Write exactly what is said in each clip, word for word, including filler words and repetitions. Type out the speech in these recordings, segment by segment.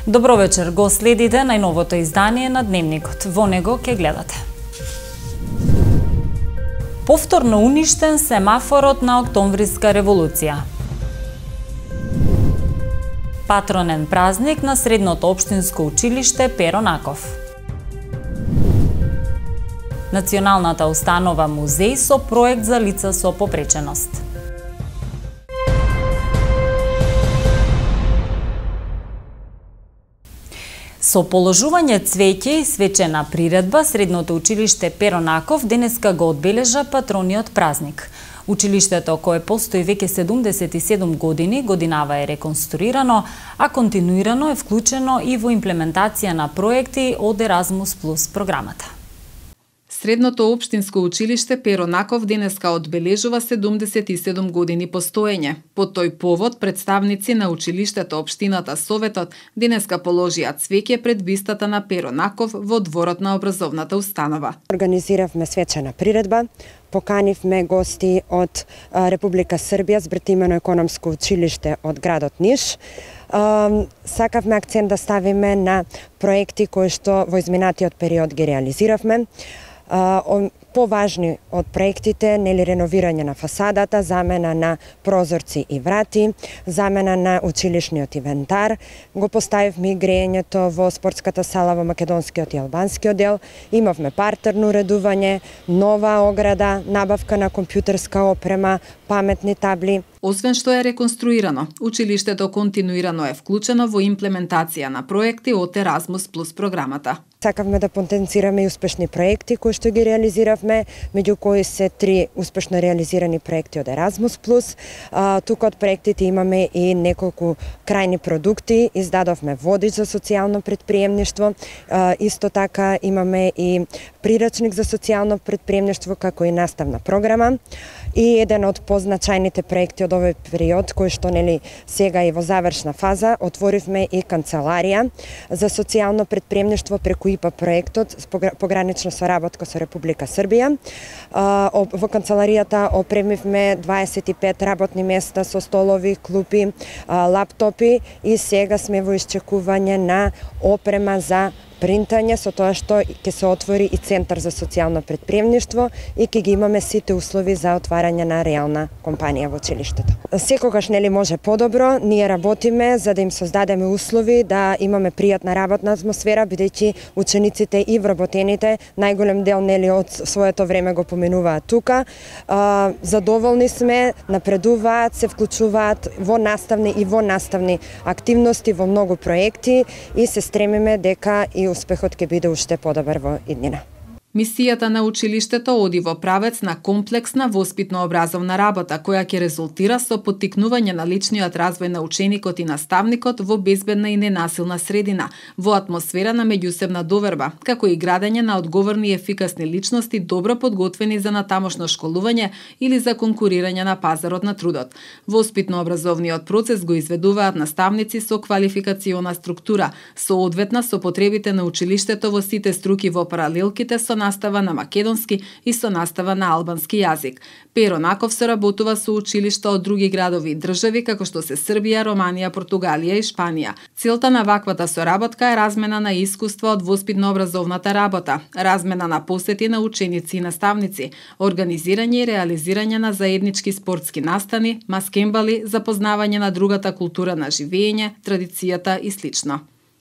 Добро вечер, го следите најновото издание на Дневникот. Во него ќе гледате. Повторно уништен семафорот на Октомвриска револуција. Патронен празник на Средното општинско училиште Перо Наков. Националната установа музеј со проект за лица со попреченост. Со положување цвеќе и свечена приредба, Средното училиште Перо Наков денеска го одбележа патрониот празник. Училиштето, кое постои веќе седумдесет и седум години, годинава е реконструирано, а континуирано е вклучено и во имплементација на проекти од Еразмус плюс програмата. Средното општинско училиште Перо Наков денеска одбележува седумдесет и седум години постоење. По тој повод, представници на училиштето, општината, советот денеска положија цвеќе пред бистата на Перо Наков во дворот на образовната установа. Организиравме свечена приредба, поканивме гости од Република Србија, Збртимено економско училиште од градот Ниш. Сакавме акцент да ставиме на проекти кои што во изминатиот период ги реализиравме. Поважни од проектите, нели реновирање на фасадата, замена на прозорци и врати, замена на училишниот инвентар, го поставивме грејењето во спортската сала во македонскиот и албанскиот дел, имавме партерно уредување, нова ограда, набавка на компјутерска опрема, паметни табли. Освен што е реконструирано, училиштето континуирано е вклучено во имплементација на проекти од Еразмус плюс програмата. Сакавме да потенцираме и успешни проекти кои што ги реализиравме, меѓу кои се три успешно реализирани проекти од Еразмус плюс. Тука од проектите имаме и неколку крајни продукти, издадовме водич за социјално претприемништво, исто така имаме и прирачник за социјално претприемништво како и наставна програма. И еден од позначајните проекти од овој период, кој што нели сега е во завршна фаза, отворивме и канцеларија за социјално претприемништво преку И П А проектот, погранична соработка со Република Србија. Во канцеларијата опремивме дваесет и пет работни места со столови, клупи, лаптопи и сега сме во исчекување на опрема за принтање, со тоа што ќе се отвори и центар за социјално претприемништво и ќе ги имаме сите услови за отварање на реална компанија во училиштето. Секогаш нели може подобро, ние работиме за да им создадеме услови да имаме пријатна работна атмосфера, бидејќи учениците и вработените најголем дел нели од своето време го поминуваат тука. Задоволни сме, напредуваат, се вклучуваат во наставни и во наставни активности, во многу проекти и се стремиме дека и успехот ќе биде уште подобар во иднина. Мисијата на училиштето оди во правец на комплексна воспитно-образовна работа, која ќе резултира со поттикнување на личниот развој на ученикот и наставникот во безбедна и ненасилна средина, во атмосфера на меѓусебна доверба, како и градење на одговорни и ефикасни личности добро подготвени за натамошно школување или за конкурирање на пазарот на трудот. Воспитно-образовниот процес го изведуваат наставници со квалификациона структура, соодветна со потребите на училиштето во сите струки во паралелките со настава на македонски и со настава на албански јазик. Перо Наков соработува со училишта од други градови и држави како што се Србија, Романија, Португалија и Шпанија. Целта на ваквата соработка е размена на искуства од воспитно-образовната работа, размена на посети на ученици и наставници, организирање и реализирање на заеднички спортски настани, маскембали, запознавање на другата култура на живење, традицијата и слично.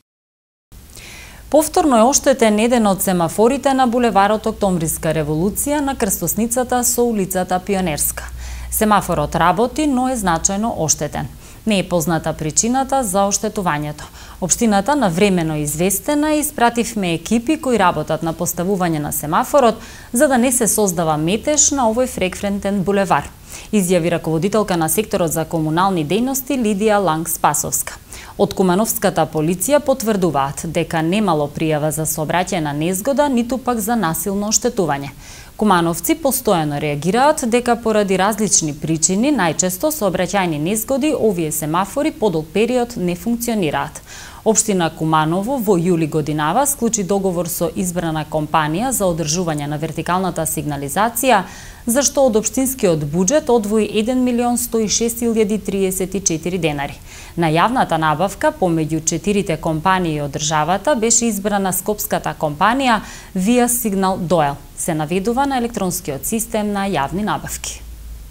Повторно е оштетен еден од семафорите на булеварот Октомвриска револуција на крстосницата со улицата Пионерска. Семафорот работи, но е значајно оштетен. Не е позната причината за оштетувањето. Општината навремено известена и испративме екипи кои работат на поставување на семафорот за да не се создава метеж на овој фреквентен булевар, изјави раководителка на секторот за комунални дејности Лидија Ланг-Спасовска. Од Кумановската полиција потврдуваат дека немало пријава за сообраќајна незгода, ниту пак за насилно оштетување. Кумановци постојано реагираат дека поради различни причини, најчесто сообраќајни незгоди, овие семафори подолг период не функционираат. Општина Куманово во јули годинава склучи договор со избрана компанија за одржување на вертикалната сигнализација, за што од општинскиот буџет одвои еден милион сто и шест илјади триесет и четири денари. На јавната набавка помеѓу четирите компании од државата беше избрана скопската компанија Via Signal Doel, се наведува на електронскиот систем на јавни набавки.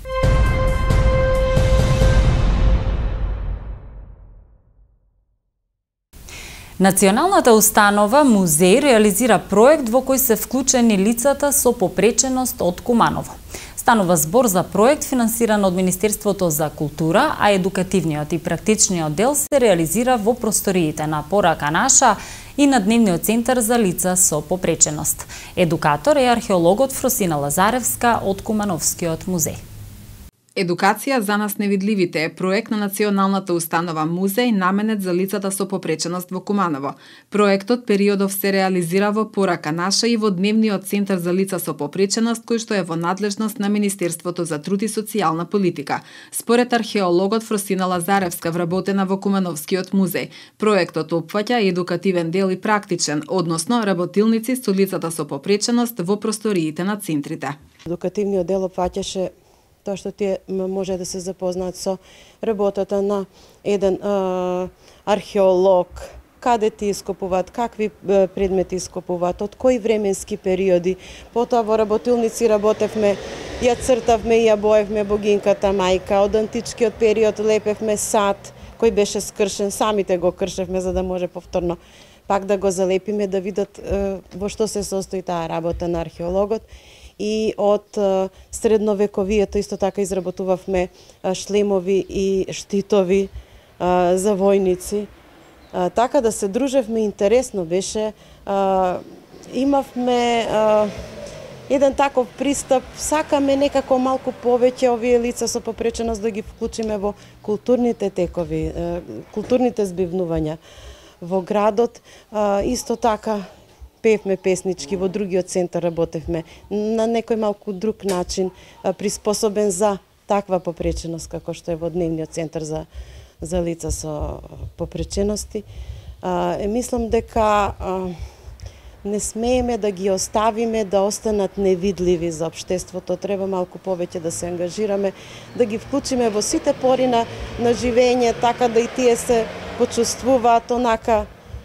Националната установа Музеј реализира проект во кој се вклучени лицата со попреченост од Куманово. Станува збор за проект финансиран од Министерството за култура, а едукативниот и практичниот дел се реализира во просториите на Порака наша и на Дневниот центар за лица со попреченост. Едукатор е археологот Фросина Лазаревска од Кумановскиот музеј. Едукација за нас невидливите е проект на Националната установа Музеј наменет за лицата со попреченост во Куманово. Проектот периодов се реализира во Порака наша и во Дневниот центар за лица со попреченост, кој што е во надлежност на Министерството за труд и социјална политика. Според археологот Фросина Лазаревска, вработена во Кумановскиот музеј, проектот опфаќа едукативен дел и практичен, односно работилници со лицата со попреченост во просториите на центрите. Едукативниот дел опфаќаше тоа што тие може да се запознаат со работата на еден а, археолог, каде ти ископуваат, какви предмети ископуваат, од кои временски периоди. Потоа во работилници работевме, ја цртавме и ја боевме богинката мајка, од античкиот период лепевме сад кој беше скршен, самите го кршевме за да може повторно пак да го залепиме, да видат во што се состои таа работа на археологот. И од средновековието исто така изработувавме шлемови и штитови за војници. Така да се дружевме, интересно беше. Имавме еден таков пристап, сакаме некако малку повеќе овие лица со попреченост да ги вклучиме во културните текови, културните збивнувања во градот. Исто така пеевме песнички, во другиот центар работевме на некој малку друг начин, приспособен за таква попреченост како што е во Дневниот центар за за лица со попречености. Е, мислам дека а, не смееме да ги оставиме да останат невидливи за општеството. Треба малку повеќе да се ангажираме, да ги вклучиме во сите пори на, на живење, така да и тие се почувствуваат онака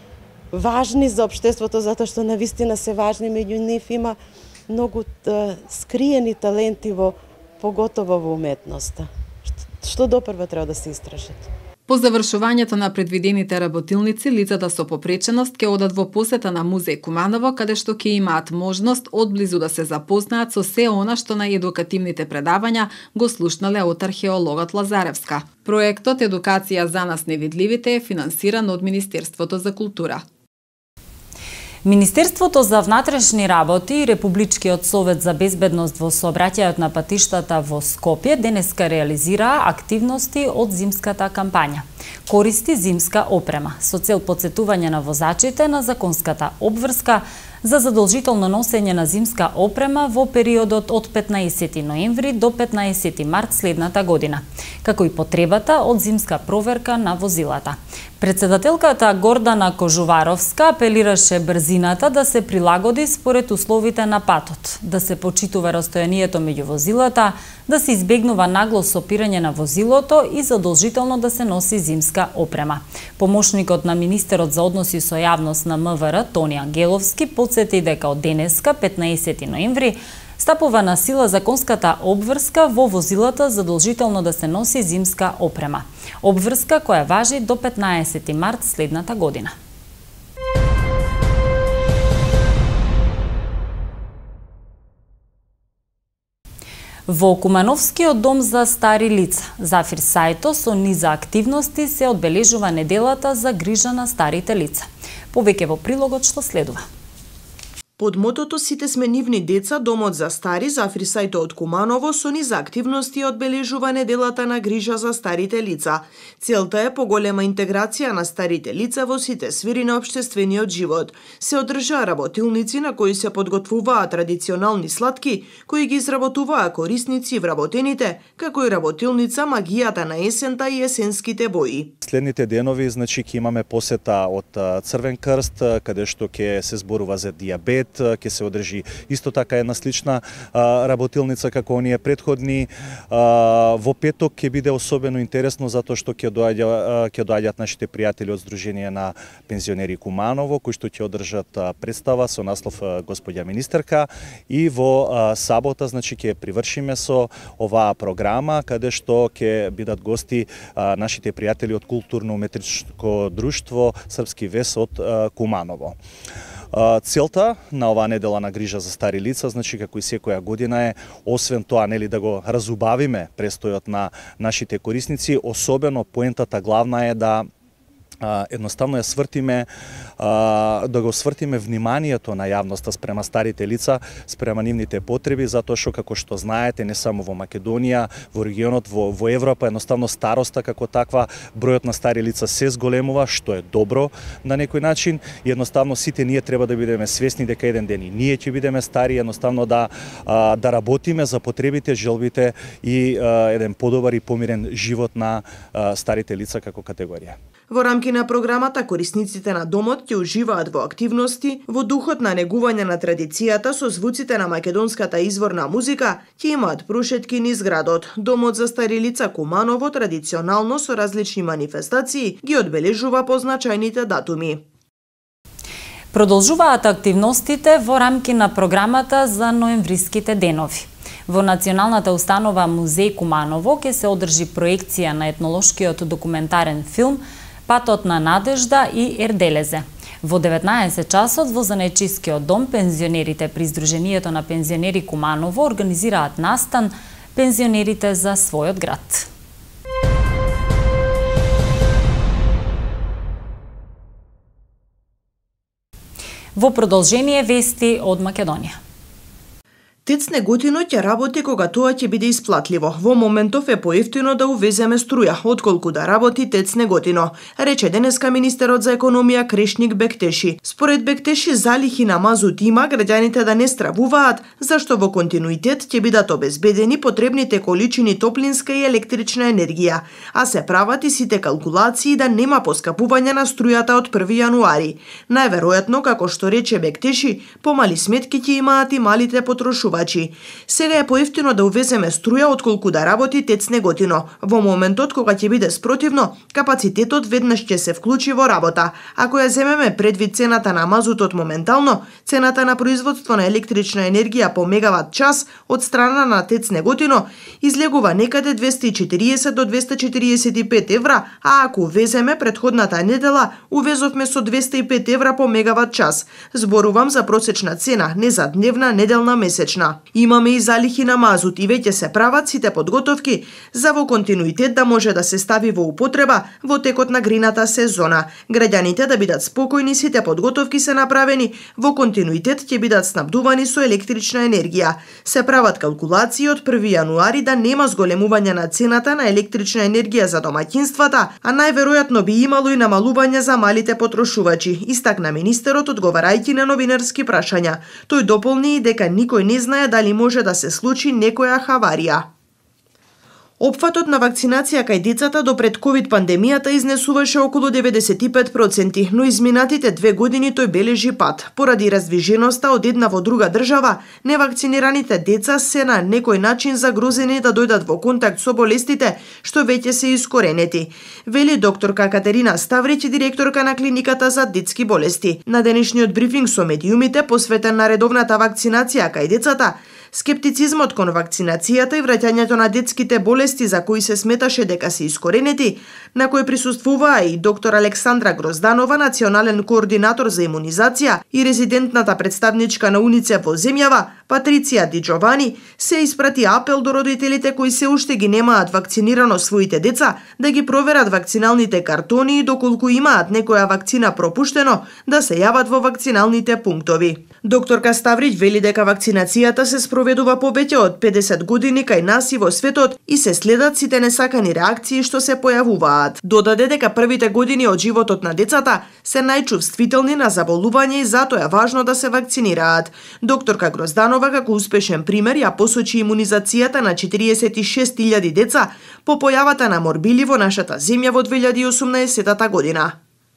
важни за општеството, затоа што навистина се важни. Меѓу нив има многу а, скриени таленти, во, поготово во уметноста, што допрва треба да се истражат. По завршувањето на предвидените работилници, лицата со попреченост ќе одат во посета на Музеј Куманово, каде што ќе имаат можност одблизу да се запознаат со се она што на едукативните предавања го слушнале од археологот Лазаревска. Проектот Едукација за нас невидливите е финансиран од Министерството за култура. Министерството за внатрешни работи и Републичкиот совет за безбедност во сообраќајот на патиштата во Скопје денеска реализираа активности од зимската кампања. Користи зимска опрема со цел потсетување на возачите на законската обврска за задолжително носење на зимска опрема во периодот од петнаесети ноември до петнаесети март следната година, како и потребата од зимска проверка на возилата. Председателката Гордана Кожуваровска апелираше брзината да се прилагоди според условите на патот, да се почитува растојанието меѓу возилата, да се избегнува нагло сопирање на возилото и задолжително да се носи зимска опрема. Помошникот на министерот за односи со јавност на МВР Тони Ангеловски подсети дека од денеска, петнаесети ноември, стапува на сила законската обврска во возилата задолжително да се носи зимска опрема. Обврска која важи до петнаесети март следната година. Во Кумановскиот дом за стари лица, Зафир Сајто, со низа активности се одбележува неделата за грижа на старите лица. Повеќе во прилогот што следува. Под мотото "Сите сме нивни деца", Домот за стари за Африсајто од Куманово со низ активности одбележува неделата на грижа за старите лица. Целта е поголема интеграција на старите лица во сите сфери на општествениот живот. Се одржаа работилници на кои се подготвуваа традиционални сладки, кои ги изработуваа корисници вработените, како и работилница магијата на есента и есенските бои. Следните денови, значи, ќе имаме посета од Црвен крст, каде што ќе се зборува за дијабет, ќе се одржи исто така една слична а, работилница како оние предходни. А, во петок ќе биде особено интересно затоа што ќе доаѓа ќе доаѓаат нашите пријатели од Сдружение на пензионери Куманово, кои што ќе одржат а, представа со наслов Господја министерка, и во а, сабота, значи, ќе привршиме со оваа програма каде што ќе бидат гости а, нашите пријатели од културно-уметничко друштво Српски вес од а, Куманово. Целта на оваа недела на грижа за стари лица, значи, како и секоја година, е освен тоа, нели, да го разубавиме престојот на нашите корисници, особено поентата главна е да Uh, едноставно ја свртиме, uh, да го свртиме вниманието на јавноста спрема старите лица, спрема нивните потреби, затоа што, како што знаете, не само во Македонија, во регионот, во, во Европа, едноставно староста како таква, бројот на стари лица се зголемува, што е добро на некој начин, и едноставно сите ние треба да бидеме свесни дека еден ден и ние ќе бидеме стари, едноставно да, uh, да работиме за потребите, желбите и uh, еден подобар и помирен живот на uh, старите лица како категорија. Во рамки на програмата, корисниците на домот ќе уживаат во активности во духот на негување на традицијата со звуците на македонската изворна музика, ќе имаат прошетки низ градот. Домот за стари лица Куманово традиционално со различни манифестации ги одбележува позначајните датуми. Продолжуваат активностите во рамки на програмата за ноемвриските денови. Во Националната установа Музеј Куманово ќе се одржи проекција на етнолошкиот документарен филм Патот на надежда и Ерделезе. Во деветнаесет часот во Занечискиот дом пензионерите при Сдруженијето на пензионери Куманово организираат настан "Пензионерите за својот град". Во продолжение вести од Македонија. ТЕЦ Неготино ќе работи кога тоа ќе биде исплатливо. Во моментов е поевтино да увеземе струја, отколку да работи ТЕЦ Неготино, рече денеска министерот за економија Крешник Бектеши. Според Бектеши, залихи на мазут има, граѓаните да не стравуваат, зашто во континуитет ќе бидат обезбедени потребните количини топлинска и електрична енергија, а се прават и сите калкулации да нема поскапување на струјата од први јануари. Најверојатно, како што рече Бектеши, помали сметки ќе имаат и малите потрошувачи. Сега е поевтино да увеземе струја отколку да работи ТЕЦ Неготино. Во моментот кога ќе биде спротивно, капацитетот веднаш ќе се вклучи во работа. Ако ја земеме предвид цената на мазутот моментално, цената на производство на електрична енергија по мегават час од страна на ТЕЦ Неготино излегува некаде двесте и четириесет до двесте четириесет и пет евра, а ако увеземе предходната недела, увезовме со двесте и пет евра по мегават час. Зборувам за просечна цена, не за дневна, неделна, месечна. Имаме и залихи на мазут и веќе се прават сите подготовки за во континуитет да може да се стави во употреба во текот на грината сезона. Граѓаните да бидат спокојни, сите подготовки се направени, во континуитет ќе бидат снабдувани со електрична енергија. Се прават калкулации од први јануари да нема зголемување на цената на електрична енергија за домаќинствата, а најверојатно би имало и намалување за малите потрошувачи, истакна министерот одговарајќи на новинарски прашања. Тој дополни и дека никој не знае дали може да се случи некоја хаварија. Опфатот на вакцинација кај децата до пред ковид пандемијата изнесуваше околу деветдесет и пет проценти, но изминатите две години тој бележи пат. Поради раздвиженоста од една во друга држава, невакцинираните деца се на некој начин загрозени да дојдат во контакт со болестите, што веќе се искоренети, вели докторка Катерина Ставрич, директорка на клиниката за детски болести. На денешниот брифинг со медиумите, посветен на редовната вакцинација кај децата, Скептицизмот кон вакцинацијата и враќањето на детските болести за кои се сметаше дека се искоренети, на кој присуствуваа и доктор Александра Грозданова, национален координатор за имунизација, и резидентната представничка на УНИЦЕФ во земјава, Патриција Ди Джовани, се испрати апел до родителите кои се уште ги немаат вакцинирано своите деца да ги проверат вакциналните картони и доколку имаат некоја вакцина пропуштено, да се јават во вакциналните пунктови. Докторка Ставрич вели дека вакцинацијата се спроведува повеќе од педесет години кај нас и во светот и се следат сите несакани реакции што се појавуваат. Додаде дека првите години од животот на децата се најчувствителни на заболување и затоа е важно да се вакцинираат. Докторка Грозданова како успешен пример ја посочи имунизацијата на четириесет и шест илјади деца по појавата на морбили во нашата земја во две илјади и осумнаесетата година.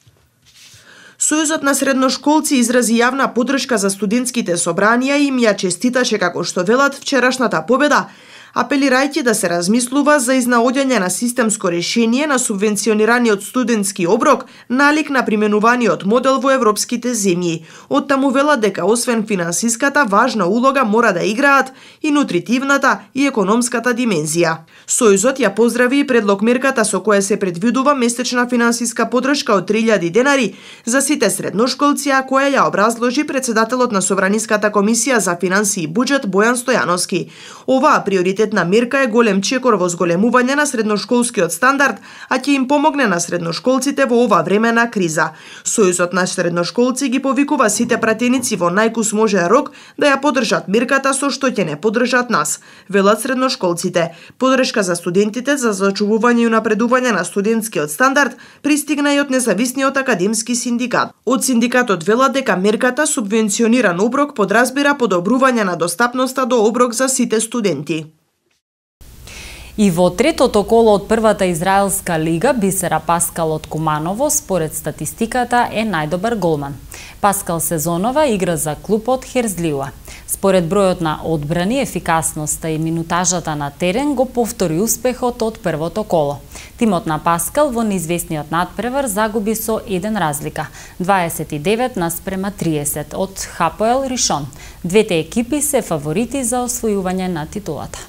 Сојузот на средношколци изрази јавна поддршка за студентските собранија и им ја честиташе, како што велат, вчерашната победа, апелирајќи да се размислува за изнаоѓање на системско решение на субвенционираниот студентски оброк, налик на применуваниот модел во европските земји. Оттаму велат дека освен финансиската, важна улога мора да играат и нутритивната и економската димензија. Сојузот ја поздрави и предлог мерката со која се предвидува месечна финансиска поддршка од три илјади денари за сите средношколци, а која ја образложи председателот на Собраниската комисија за финансии и буџет Бојан Стојановски. Оваа приоритет Приоритетна мерка е голем чекор во зголемување на средношколскиот стандард, а ќе им помогне на средношколците во ова време на криза. Сојузот на средношколци ги повикува сите пратеници во најкус можен рок да ја поддржат мерката со што ќе не поддржат нас, велат средношколците. Поддршка за студентите за зачувување и унапредување на студентскиот стандард пристигна и од независниот академски синдикат. Од синдикатот велат дека мерката субвенциониран оброк подразбира подобрување на достапноста до оброк за сите студенти. И во третото коло од првата израелска лига, Бисера Паскал од Куманово, според статистиката, е најдобар голман. Паскал сезонова игра за клубот Херзлиуа. Според бројот на одбрани, ефикасноста и минутажата на терен го повтори успехот од првото коло. Тимот на Паскал во неизвестниот надпревар загуби со еден разлика, дваесет и девет наспрема триесет од Хапоел Ришон. Двете екипи се фаворити за освојување на титулата.